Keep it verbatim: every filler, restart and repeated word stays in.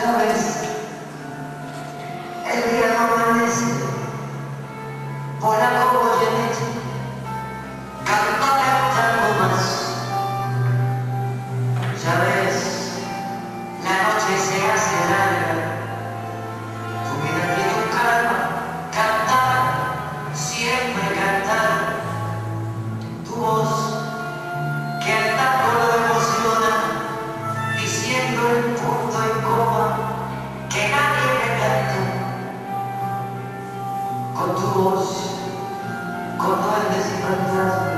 ¿Sabes? El día no amanece, por algo voy en hecho, canto, cantando más. ¿Sabes? La noche se hace larga, tu vida tiene un calma, cantar, siempre cantar, tu voz que al tanto lo emociona, diciendo el punto y coma que nadie me canta. Con tu voz, con duendes y fantasmas.